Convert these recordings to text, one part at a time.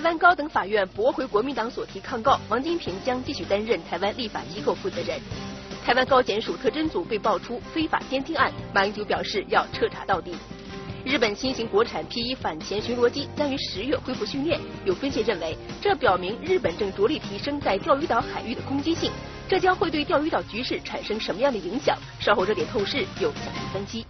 湾高等法院驳回国民党所提抗告，王金平将继续担任台湾立法机构负责人。台湾高检署特侦组被爆出非法监听案，马英九表示要彻查到底。日本新型国产 P1 反潜巡逻机将于10月恢复训练，有分析认为，这表明日本正着力提升在钓鱼岛海域的攻击性，这将会对钓鱼岛局势产生什么样的影响？稍后热点透视有详细分析。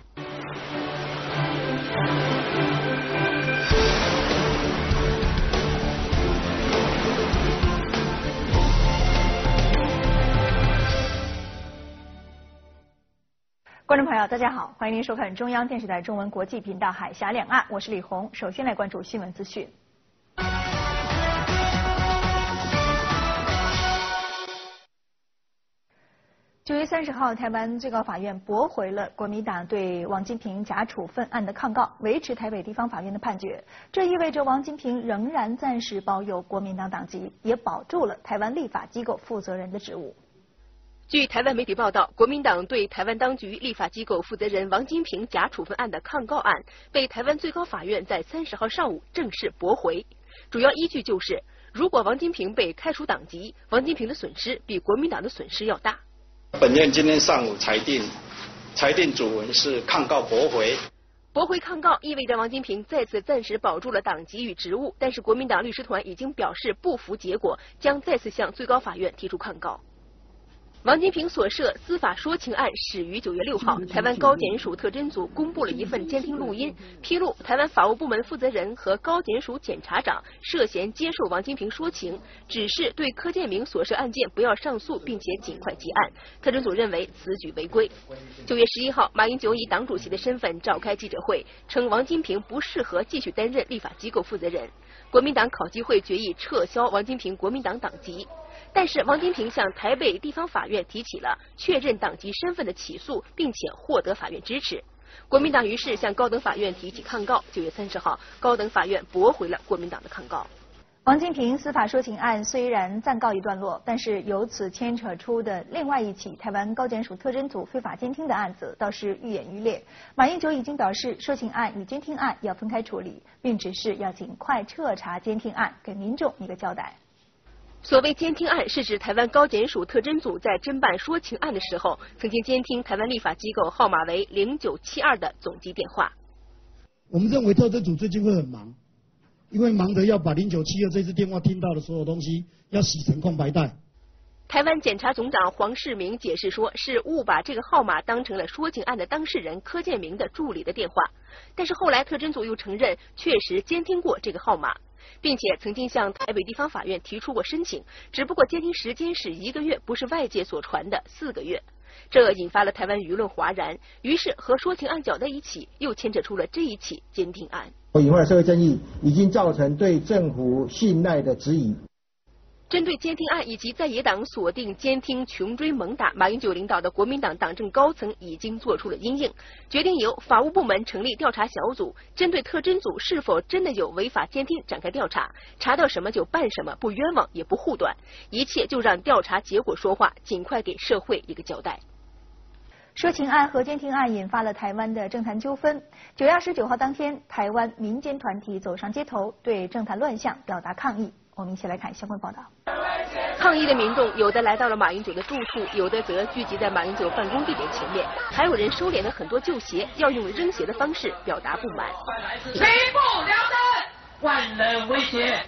观众朋友，大家好，欢迎您收看中央电视台中文国际频道《海峡两岸》，我是李红。首先来关注新闻资讯。9月30号，台湾最高法院驳回了国民党对王金平假处分案的抗告，维持台北地方法院的判决。这意味着王金平仍然暂时保有国民党党籍，也保住了台湾立法机构负责人的职务。 据台湾媒体报道，国民党对台湾当局立法机构负责人王金平假处分案的抗告案被台湾最高法院在30号上午正式驳回。主要依据就是，如果王金平被开除党籍，王金平的损失比国民党的损失要大。 本院今天上午裁定主文是抗告驳回。 驳回抗告意味着王金平再次暂时保住了党籍与职务，但是国民党律师团已经表示不服结果，将再次向最高法院提出抗告。王金平所涉司法说情案始于9月6号，台湾高检署特侦组公布了一份监听录音，披露台湾法务部门负责人和高检署检察长涉嫌接受王金平说情，指示对柯建铭所涉案件不要上诉，并且尽快结案。特侦组认为此举违规。9月11号，马英九以党主席的身份召开记者会，称王金平不适合继续担任立法机构负责人。国民党考纪会决议撤销王金平国民党党籍。但是王金平向台北地方法院提起了确认党籍身份的起诉，并且获得法院支持。国民党于是向高等法院提起抗告。9月30号，高等法院驳回了国民党的抗告。 王金平司法说情案虽然暂告一段落，但是由此牵扯出的另外一起台湾高检署特侦组非法监听的案子倒是愈演愈烈。马英九已经表示，说情案与监听案要分开处理，并指示要尽快彻查监听案，给民众一个交代。 所谓监听案，是指台湾高检署特侦组在侦办说情案的时候，曾经监听台湾立法机构号码为0972的总机电话。 我们认为特侦组最近会很忙，因为忙得要把0972这支电话听到的所有东西要洗成空白带。 台湾检察总长黄世明解释说，是误把这个号码当成了说情案的当事人柯建铭的助理的电话，但是后来特侦组又承认确实监听过这个号码，并且曾经向台北地方法院提出过申请，只不过监听时间是1个月，不是外界所传的4个月。这引发了台湾舆论哗然，于是和说情案搅在一起，又牵扯出了这一起监听案。 引发的社会争议已经造成对政府信赖的质疑。 针对监听案以及在野党锁定监听穷追猛打，马英九领导的国民党党政高层已经做出了因应，决定由法务部门成立调查小组，针对特侦组是否真的有违法监听展开调查，查到什么就办什么，不冤枉也不护短，一切就让调查结果说话，尽快给社会一个交代。 说情案和监听案引发了台湾的政坛纠纷。9月29号当天，台湾民间团体走上街头，对政坛乱象表达抗议。我们一起来看相关报道。 抗议的民众有的来到了马英九的住处，有的则聚集在马英九办公地点前面，还有人收敛了很多旧鞋，要用扔鞋的方式表达不满。 民不聊生，万人威胁。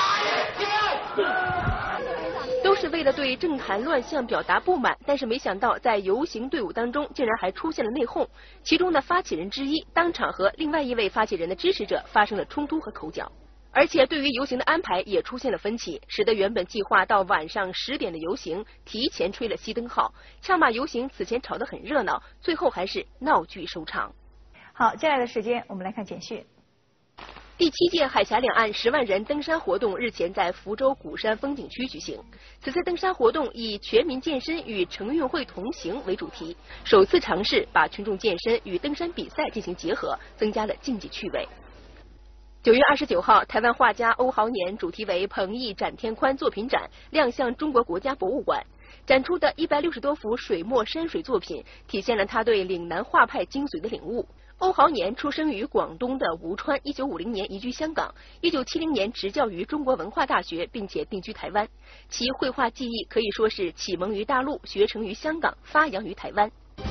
都是为了对政坛乱象表达不满，但是没想到在游行队伍当中竟然还出现了内讧，其中的发起人之一当场和另外一位发起人的支持者发生了冲突和口角，而且对于游行的安排也出现了分歧，使得原本计划到晚上10点的游行提前吹了熄灯号，枪马游行此前吵得很热闹，最后还是闹剧收场。 好，接下来的时间我们来看简讯。 第7届海峡两岸10万人登山活动日前在福州鼓山风景区举行。此次登山活动以全民健身与城运会同行为主题，首次尝试把群众健身与登山比赛进行结合，增加了竞技趣味。9月29号，台湾画家欧豪年主题为彭毅展天宽作品展亮相中国国家博物馆，展出的160多幅水墨山水作品体现了他对岭南画派精髓的领悟。 欧豪年出生于广东的吴川，1950年移居香港，1970年执教于中国文化大学，并且定居台湾。其绘画技艺可以说是启蒙于大陆，学成于香港，发扬于台湾。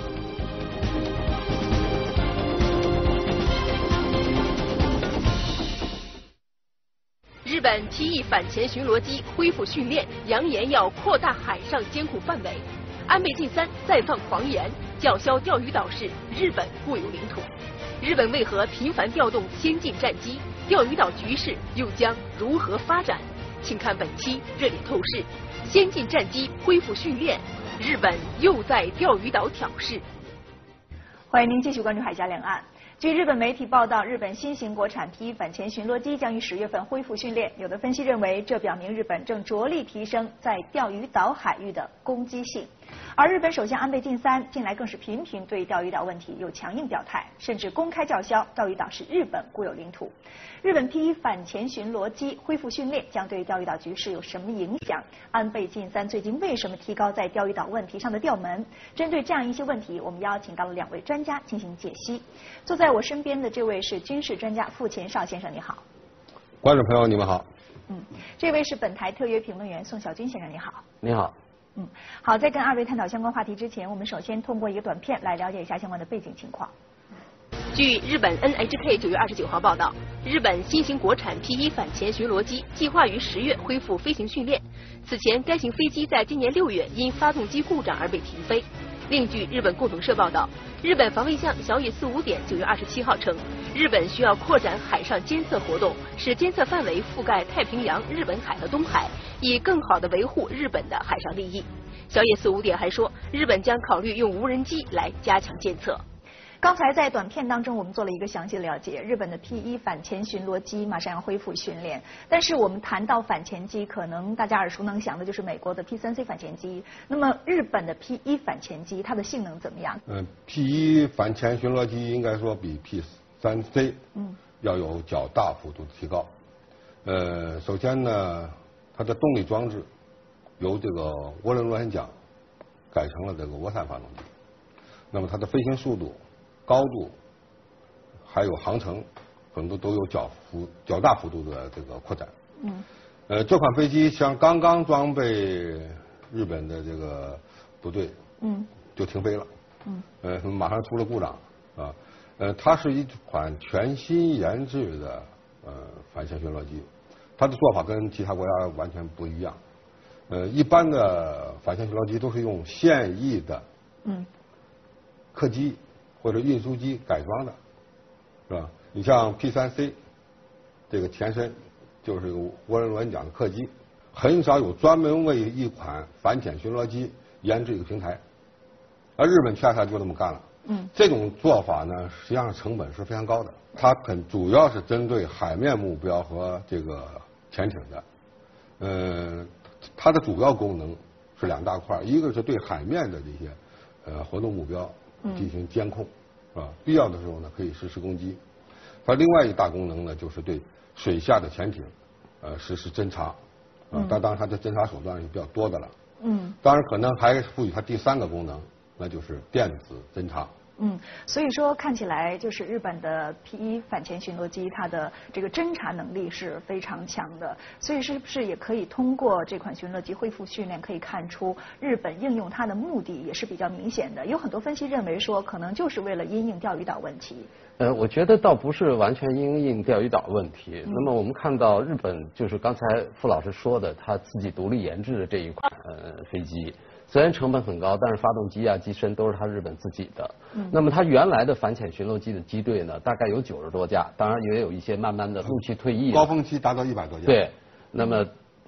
日本 P-1 反潜巡逻机恢复训练，扬言要扩大海上监控范围。安倍晋三再放狂言，叫嚣钓鱼岛是日本固有领土。日本为何频繁调动先进战机？钓鱼岛局势又将如何发展？请看本期热点透视：先进战机恢复训练，日本又在钓鱼岛挑事。 欢迎您继续关注海峡两岸。据日本媒体报道，日本新型国产 P-1反潜巡逻机将于10月份恢复训练。有的分析认为，这表明日本正着力提升在钓鱼岛海域的攻击性。而日本首相安倍晋三近来更是频频对钓鱼岛问题有强硬表态，甚至公开叫嚣钓鱼岛是日本固有领土。日本 P-1反潜巡逻机恢复训练将对钓鱼岛局势有什么影响？安倍晋三最近为什么提高在钓鱼岛问题上的调门？针对这样一些问题，我们邀请到了2位专家进行解析。坐在我身边的这位是军事专家傅乾绍先生，你好。 观众朋友，你们好。 这位是本台特约评论员宋小军先生，你好。 你好。 好，在跟2位探讨相关话题之前，我们首先通过一个短片来了解一下相关的背景情况。 据日本 NHK 9月29号报道，日本新型国产 P-1反潜巡逻机计划于10月恢复飞行训练。此前，该型飞机在今年6月因发动机故障而被停飞。另据日本共同社报道，日本防卫相小野455典9月27号称，日本需要扩展海上监测活动，使监测范围覆盖太平洋、日本海和东海，以更好地维护日本的海上利益。小野455典还说，日本将考虑用无人机来加强监测。 刚才在短片当中，我们做了一个详细的了解。日本的 P-1反潜巡逻机马上要恢复训练，但是我们谈到反潜机，可能大家耳熟能详的就是美国的 P-3C 反潜机。那么日本的 P-1反潜机，它的性能怎么样 ？P-1反潜巡逻机应该说比 P-3C 要有较大幅度的提高。首先呢，它的动力装置由这个涡轮螺旋桨改成了这个涡扇发动机，那么它的飞行速度、高度还有航程可能都有较大幅度的这个扩展。这款飞机刚刚装备日本的这个部队，就停飞了。马上出了故障啊。它是一款全新研制的反潜巡逻机，它的做法跟其他国家完全不一样。一般的反潜巡逻机都是用现役的客机或者运输机改装的，是吧？你像 P-3C 这个前身就是个涡轮螺旋桨的客机，很少有专门为一款反潜巡逻机研制一个平台，而日本恰恰就这么干了。这种做法呢，实际上成本是非常高的，它主要是针对海面目标和这个潜艇的。它的主要功能是2大块，一个是对海面的这些活动目标进行监控，是吧？必要的时候呢，可以实施攻击。它另外一大功能呢，就是对水下的潜艇实施侦察。当然它的侦察手段是比较多的了。当然可能还赋予它第3个功能，那就是电子侦察。 所以说看起来就是日本的 P-1反潜巡逻机，它的这个侦察能力是非常强的。所以是不是也可以通过这款巡逻机恢复训练，可以看出日本应用它的目的也是比较明显的？有很多分析认为说，可能就是为了因应钓鱼岛问题。 我觉得倒不是完全因应钓鱼岛问题。那么我们看到日本就是刚才傅老师说的，他自己独立研制的这一款飞机。虽然成本很高，但是发动机啊、机身都是它日本自己的。那么它原来的反潜巡逻机的机队呢，大概有90多架，当然也有一些慢慢的陆续退役。 高峰期达到100多架。 对，那么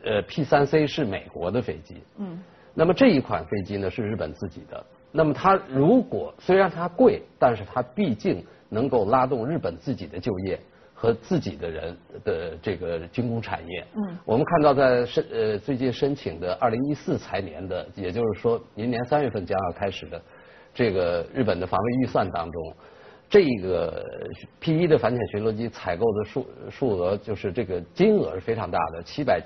P-3C 是美国的飞机。那么这一款飞机呢是日本自己的。那么它如果虽然它贵，但是它毕竟能够拉动日本自己的就业和自己的人的这个军工产业。我们看到在最近申请的2014财年的，也就是说明年3月份将要开始的这个日本的防卫预算当中，这个 P-1的反潜巡逻机采购的数额就是这个金额是非常大的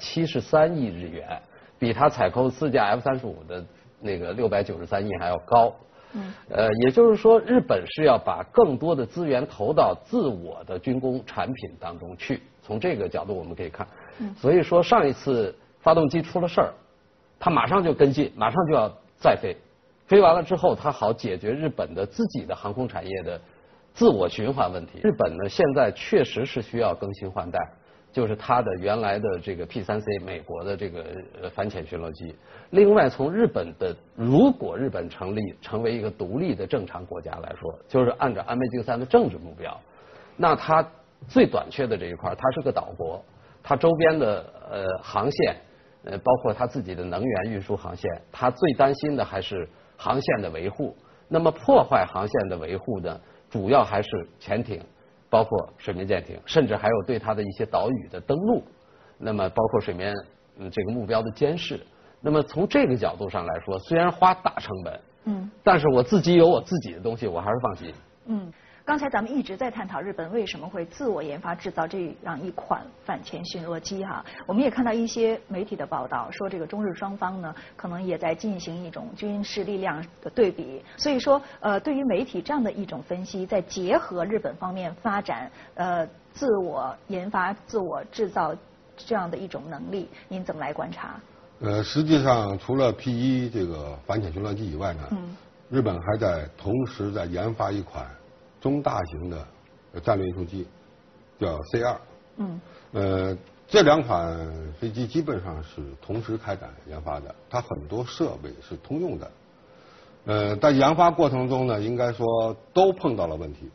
，773亿日元，比它采购4架F-35的那个693亿还要高。 也就是说，日本是要把更多的资源投到自我的军工产品当中去。从这个角度我们可以看，所以说上一次发动机出了事儿，他马上就跟进，马上就要再飞，飞完了之后，他好解决日本的自己的航空产业的自我循环问题。日本呢，现在确实是需要更新换代，就是它的原来的这个 P3C 美国的这个反潜巡逻机。另外，从日本的，如果日本成为一个独立的正常国家来说，就是按照安倍晋三的政治目标，那它最短缺的这一块，它是个岛国，它周边的航线，包括它自己的能源运输航线，它最担心的还是航线的维护。那么破坏航线的维护呢，主要还是潜艇，包括水面舰艇，甚至还有对它的一些岛屿的登陆，那么包括水面这个目标的监视。那么从这个角度上来说，虽然花大成本，但是我自己有我自己的东西，我还是放心。 刚才咱们一直在探讨日本为什么会自我研发制造这样一款反潜巡逻机哈，我们也看到一些媒体的报道说，这个中日双方呢可能也在进行一种军事力量的对比，所以说对于媒体这样的一种分析，再结合日本方面发展自我研发、自我制造这样的一种能力，您怎么来观察？ 实际上除了 P1这个反潜巡逻机以外呢，日本还在同时在研发一款中大型的战略运输机，叫 C2。这两款飞机基本上是同时开展研发的，它很多设备是通用的。在研发过程中呢，应该说都碰到了问题，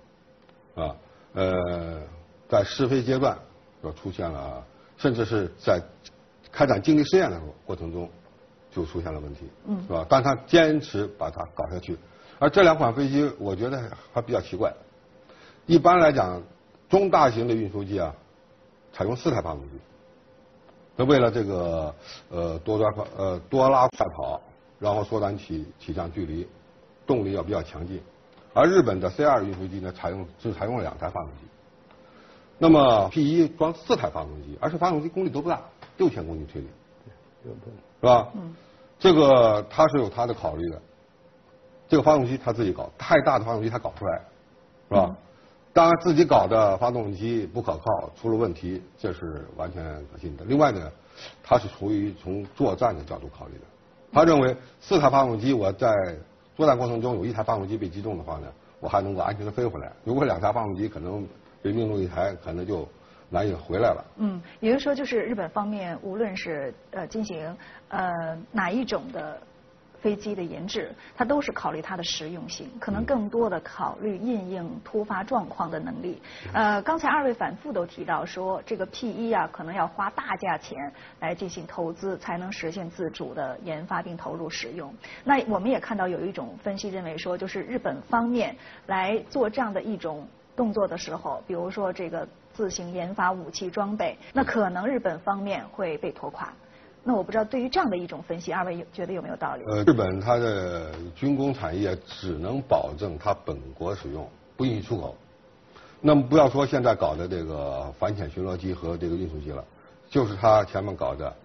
在试飞阶段就出现了，甚至是在开展静力试验的过程中就出现了问题，是吧？但他坚持把它搞下去。而这两款飞机，我觉得还比较奇怪。一般来讲，中大型的运输机啊，采用4台发动机。那为了这个多拉快跑，然后缩短起降距离，动力要比较强劲。而日本的 C2 运输机呢，采用了2台发动机。那么 P1 装4台发动机，而且发动机功率都不大，6000公斤推力，是吧？这个它是有它的考虑的。这个发动机他自己搞，太大的发动机他搞不出来，是吧？当然自己搞的发动机不可靠，出了问题，这是完全可信的。另外呢，他是出于从作战的角度考虑的，他认为4台发动机我在作战过程中有1台发动机被击中的话呢，我还能够安全的飞回来。如果2台发动机可能被命中1台，可能就难以回来了。 也就是说，就是日本方面无论是进行哪一种的飞机的研制，它都是考虑它的实用性，可能更多的考虑因应突发状况的能力。刚才2位反复都提到说，这个 P1啊，可能要花大价钱来进行投资，才能实现自主的研发并投入使用。那我们也看到有一种分析认为说，就是日本方面来做这样的一种动作的时候，比如说这个自行研发武器装备，那可能日本方面会被拖垮。那我不知道对于这样的一种分析，2位觉得有没有道理？ 日本它的军工产业只能保证它本国使用，不允许出口。那么不要说现在搞的这个反潜巡逻机和这个运输机了，就是它前面搞的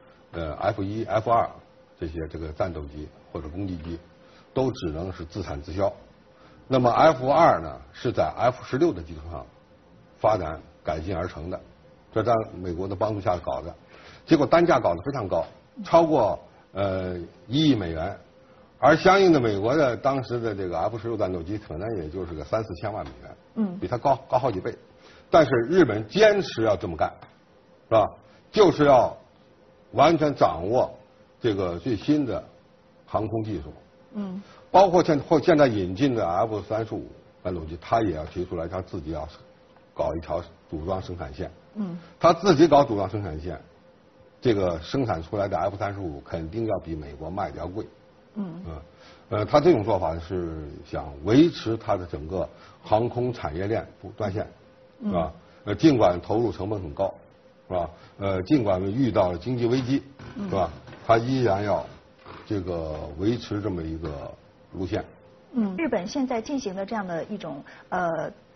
F1、F2 这些这个战斗机或者攻击机，都只能是自产自销。那么 F2 呢，是在 F16的基础上发展改进而成的，这在美国的帮助下搞的。结果单价搞得非常高，超过1亿美元，而相应的美国的当时的这个 F16战斗机可能也就是个3、4千万美元，比它高好几倍。但是日本坚持要这么干，是吧？就是要完全掌握这个最新的航空技术，包括现在引进的 F35战斗机，它也要提出来，它自己要搞一条组装生产线，它自己搞组装生产线。这个生产出来的 F35肯定要比美国卖的要贵，他这种做法是想维持他的整个航空产业链不断线，是吧？尽管投入成本很高，是吧？尽管遇到了经济危机，是吧？他依然要这个维持这么一个路线。 日本现在进行的这样的一种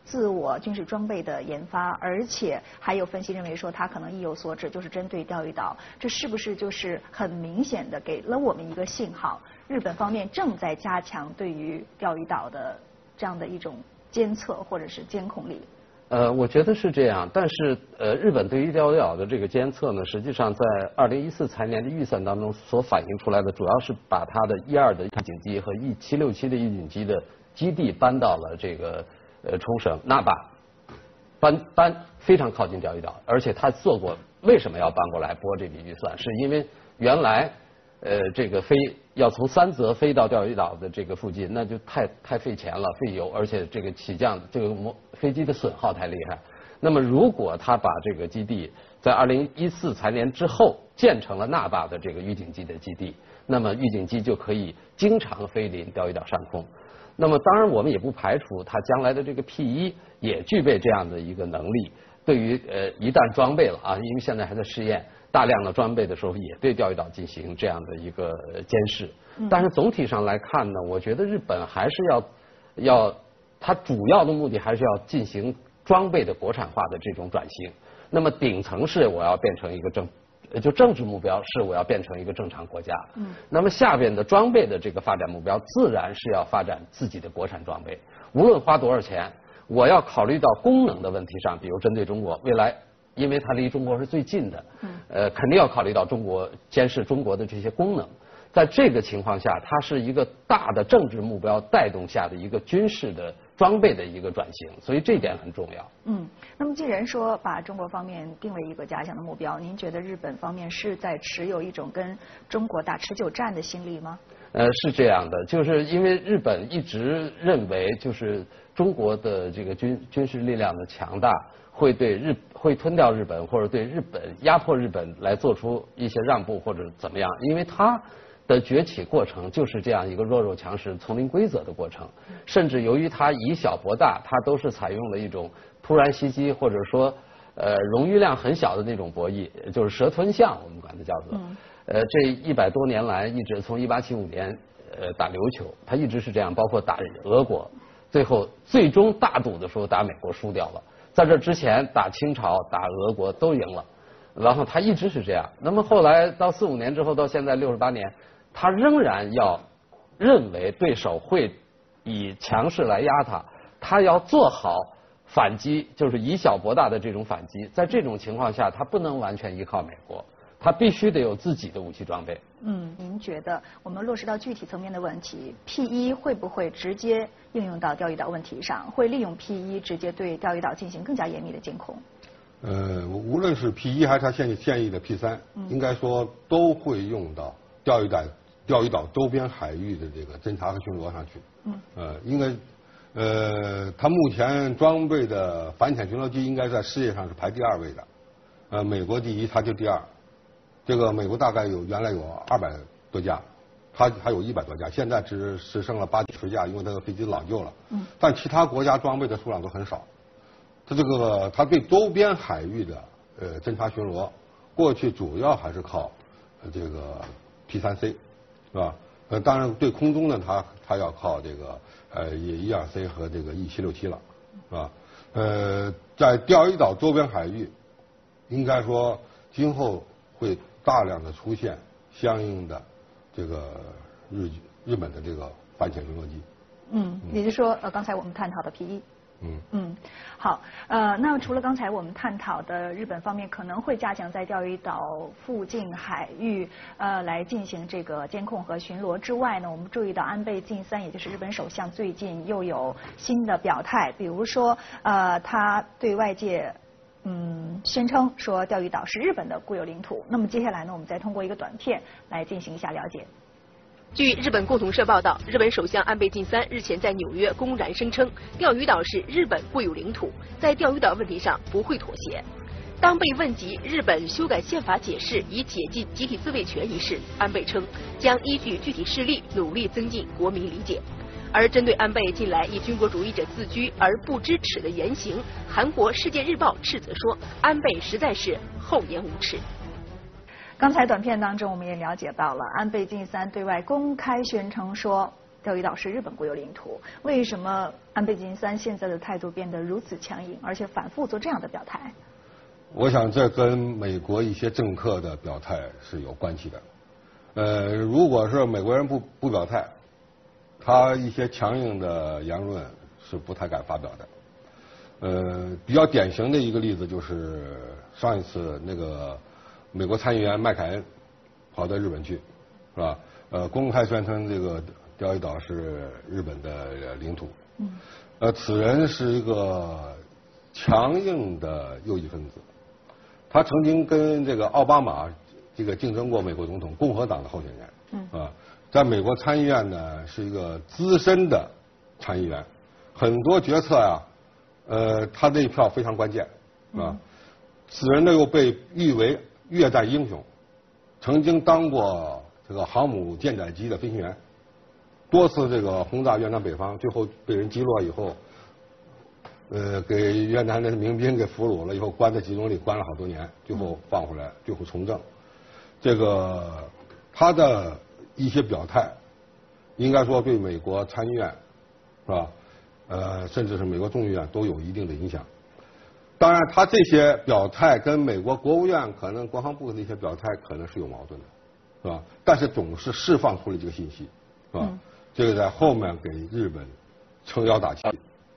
自我军事装备的研发，而且还有分析认为说它可能意有所指，就是针对钓鱼岛，这是不是就是很明显的给了我们一个信号？日本方面正在加强对于钓鱼岛的这样的一种监测或者是监控力。 我觉得是这样，但是日本对于钓鱼岛的这个监测呢，实际上在2014财年的预算当中所反映出来的，主要是把它的E2的预警机和E767的预警机的基地搬到了这个冲绳那霸，搬非常靠近钓鱼岛，而且他做过，为什么要搬过来拨这笔预算？是因为原来这个要从三泽飞到钓鱼岛的这个附近，那就太费钱了，费油，而且这个起降这个飞机的损耗太厉害。那么如果他把这个基地在2014财年之后建成了那霸的这个预警机的基地，那么预警机就可以经常飞临钓鱼岛上空。那么当然我们也不排除它将来的这个 P1也具备这样的一个能力，对于一旦装备了啊，因为现在还在试验。大量的装备的时候，也对钓鱼岛进行这样的一个监视。但是总体上来看呢，我觉得日本还是要它主要的目的还是要进行装备的国产化的这种转型。那么顶层是我要变成一个政治目标是我要变成一个正常国家。那么下边的装备的这个发展目标，自然是要发展自己的国产装备。无论花多少钱，我要考虑到功能的问题上，比如针对中国未来。因为它离中国是最近的，肯定要考虑到中国监视中国的这些功能。在这个情况下，它是一个大的政治目标带动下的一个军事的装备的一个转型，所以这一点很重要。 那么既然说把中国方面定为一个加强的目标，您觉得日本方面是在持有一种跟中国打持久战的心理吗？ 是这样的，就是因为日本一直认为，就是中国的这个军事力量的强大。会吞掉日本，或者对日本压迫日本来做出一些让步或者怎么样？因为它的崛起过程就是这样一个弱肉强食、丛林规则的过程。甚至由于它以小博大，它都是采用了一种突然袭击或者说冗余量很小的那种博弈，就是蛇吞象，我们管它叫做。这100多年来，一直从1875年打琉球，它一直是这样，包括打俄国，最终大赌的时候打美国输掉了。在这之前打清朝打俄国都赢了，然后他一直是这样。那么后来到45年之后到现在68年，他仍然要认为对手会以强势来压他，他要做好反击，就是以小博大的这种反击。在这种情况下，他不能完全依靠美国，他必须得有自己的武器装备。 您觉得我们落实到具体层面的问题 ，P1会不会直接应用到钓鱼岛问题上？会利用 P1直接对钓鱼岛进行更加严密的监控？ 无论是 P1还是它现役的 P3，应该说都会用到钓鱼岛周边海域的这个侦察和巡逻上去。应该它目前装备的反潜巡逻机应该在世界上是排第2位的，美国第1，它就第2。这个美国大概原来有200多架，它还有100多架，现在只剩了80、90架，因为它的飞机老旧了。但其他国家装备的数量都很少。它对周边海域的侦察巡逻，过去主要还是靠这个 P3C， 是吧？当然对空中呢，它要靠这个E2C 和这个E767了，是吧？在钓鱼岛周边海域，应该说今后会大量的出现相应的这个日本的这个反潜巡逻机。 也就是说，刚才我们探讨的 P1。好，那除了刚才我们探讨的日本方面可能会加强在钓鱼岛附近海域来进行这个监控和巡逻之外呢，我们注意到安倍晋三，也就是日本首相最近又有新的表态，比如说他对外界宣称说钓鱼岛是日本的固有领土。那么接下来呢，我们再通过一个短片来进行一下了解。 据日本共同社报道，日本首相安倍晋三日前在纽约公然声称，钓鱼岛是日本固有领土，在钓鱼岛问题上不会妥协。当被问及日本修改宪法解释以解禁集体自卫权一事，安倍称将依据具体事例努力增进国民理解。而针对安倍近来以军国主义者自居而不知耻的言行，韩国《世界日报》斥责说，安倍实在是厚颜无耻。 刚才短片当中，我们也了解到了安倍晋三对外公开宣称说， 钓鱼岛是日本国有领土。为什么安倍晋三现在的态度变得如此强硬，而且反复做这样的表态？ 我想这跟美国一些政客的表态是有关系的。如果是美国人不表态，他一些强硬的言论是不太敢发表的。比较典型的一个例子就是上一次那个美国参议员麦凯恩跑到日本去，是吧？公开宣称这个钓鱼岛是日本的领土。此人是一个强硬的右翼分子，他曾经跟这个奥巴马这个竞争过美国总统，共和党的候选人。在美国参议院呢是一个资深的参议员，很多决策呀，他这一票非常关键，此人呢又被誉为越战英雄，曾经当过这个航母舰载机的飞行员，多次这个轰炸越南北方，最后被人击落以后，给越南的民兵给俘虏了以后，关在集中营里关了好多年，最后放回来，最后从政。这个他的一些表态，应该说对美国参议院是吧？甚至是美国众议院都有一定的影响。当然，他这些表态跟美国国务院可能国防部的一些表态可能是有矛盾的，是吧？但是总是释放出了这个信息，是吧？这个在后面给日本撑腰打气。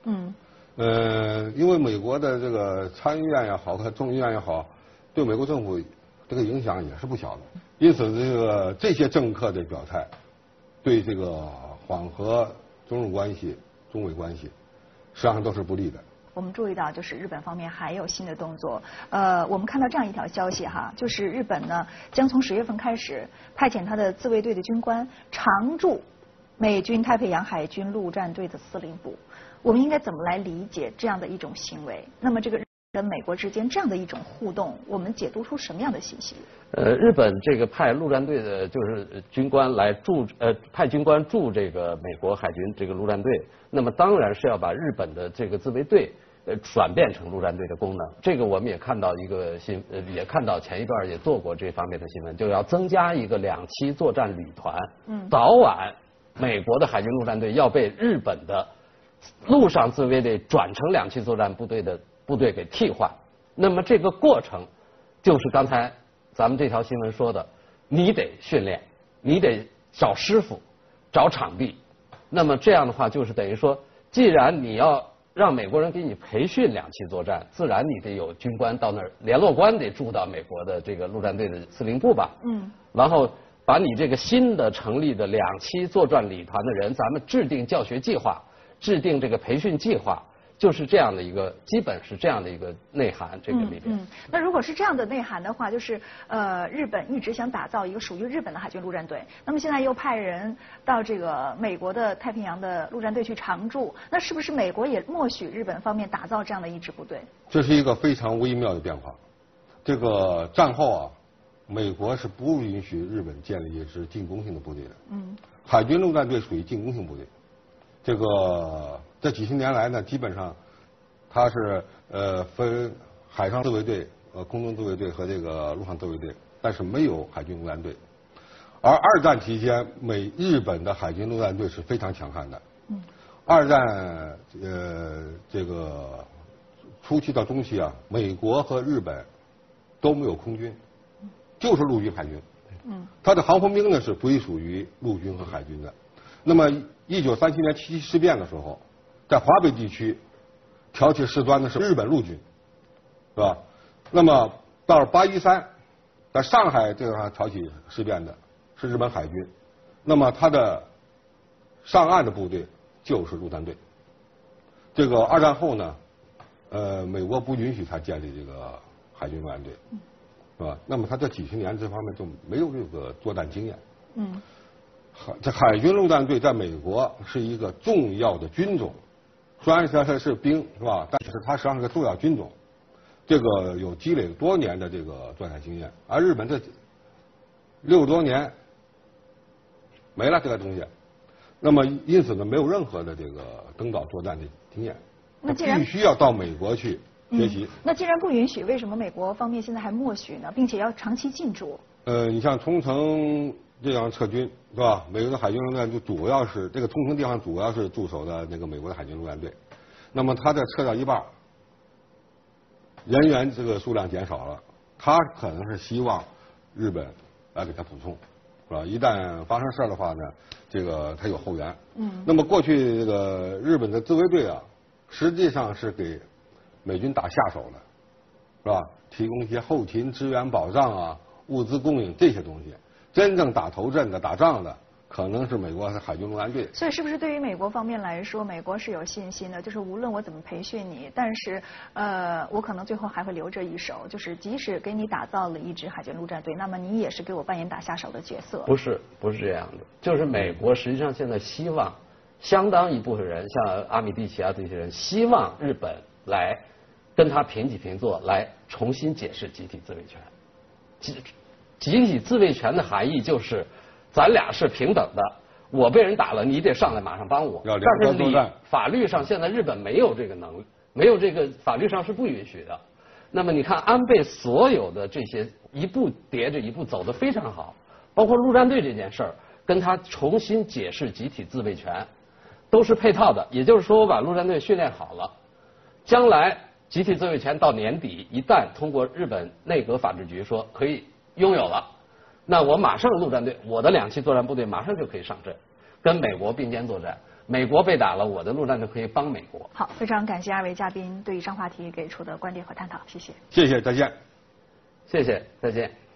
因为美国的这个参议院也好和众议院也好，对美国政府这个影响也是不小的。因此，这些政客的表态，对这个缓和中日关系、中美关系，实际上都是不利的。 我们注意到，就是日本方面还有新的动作。我们看到这样一条消息哈，就是日本呢将从10月份开始派遣他的自卫队的军官常驻美军太平洋海军陆战队的司令部。我们应该怎么来理解这样的一种行为？那么这个日本跟美国之间这样的一种互动，我们解读出什么样的信息？ 日本这个派陆战队的就是军官来派军官驻这个美国海军这个陆战队，那么当然是要把日本的这个自卫队转变成陆战队的功能。这个我们也看到一个也看到前一段也做过这方面的新闻，就要增加一个2栖作战旅团。早晚美国的海军陆战队要被日本的陆上自卫队转成2栖作战部队给替换。那么这个过程就是刚才咱们这条新闻说的，你得训练，你得找师傅，找场地。那么这样的话，就是等于说，既然你要让美国人给你培训2栖作战，自然你得有军官到那儿，联络官得驻到美国的这个陆战队的司令部吧。然后把你这个新的成立的2栖作战旅团的人，咱们制定教学计划，制定这个培训计划，就是这样的一个，基本是这样的一个内涵，这个里边。 那如果是这样的内涵的话，就是日本一直想打造一个属于日本的海军陆战队，那么现在又派人到这个美国的太平洋的陆战队去常驻，那是不是美国也默许日本方面打造这样的一支部队？ 这是一个非常微妙的变化。这个战后啊，美国是不允许日本建立一支进攻性的部队的。海军陆战队属于进攻性部队。这几十年来呢，基本上它是分海上自卫队、空中自卫队和这个陆上自卫队，但是没有海军陆战队。而2战期间，日本的海军陆战队是非常强悍的。2战这个初期到中期啊，美国和日本都没有空军，就是陆军海军。它的航空兵呢是归属于陆军和海军的。那么1937年7七事变的时候，在华北地区挑起事端的是日本陆军，是吧？那么到了813，在上海这个地方挑起事变的是日本海军，那么他的上岸的部队就是陆战队。这个2战后呢，美国不允许他建立这个海军陆战队，是吧？那么他这几十年这方面就没有这个作战经验。这海军陆战队在美国是一个重要的军种，虽然说它是兵，是吧？但是它实际上是个重要军种，这个有积累多年的这个作战经验。而日本这60多年没了这个东西，那么因此呢，没有任何的这个登岛作战的经验， 那既然必须要到美国去学习。 那既然不允许，为什么美国方面现在还默许呢，并且要长期进驻？ 你像冲绳这样撤军，是吧？美国的海军陆战队主要是这个冲绳地方主要是驻守的那个美国的海军陆战队，那么他这撤掉一半，人员这个数量减少了，他可能是希望日本来给他补充，是吧？一旦发生事儿的话呢，这个他有后援。那么过去这个日本的自卫队啊，实际上是给美军打下手的，是吧？提供一些后勤支援保障啊、物资供应这些东西。真正打头阵的、打仗的，可能是美国海军陆战队。 所以，是不是对于美国方面来说，美国是有信心的？就是无论我怎么培训你，但是我可能最后还会留着一手。就是即使给你打造了一支海军陆战队，那么你也是给我扮演打下手的角色。 不是这样的。就是美国实际上现在希望相当一部分人，像阿米蒂奇啊这些人，希望日本来跟他平起平坐，来重新解释集体自卫权。集体自卫权的含义就是，咱俩是平等的，我被人打了，你得上来马上帮我。但是法律上现在日本没有这个能力，没有这个法律上是不允许的。那么你看安倍所有的这些一步叠着一步走得非常好，包括陆战队这件事儿，跟他重新解释集体自卫权，都是配套的。也就是说，我把陆战队训练好了，将来集体自卫权到年底一旦通过日本内阁法制局说可以拥有了，那我马上陆战队，我的2栖作战部队马上就可以上阵，跟美国并肩作战。美国被打了，我的陆战队可以帮美国。 好，非常感谢2位嘉宾对以上话题给出的观点和探讨，谢谢。 谢谢，再见。 谢谢，再见。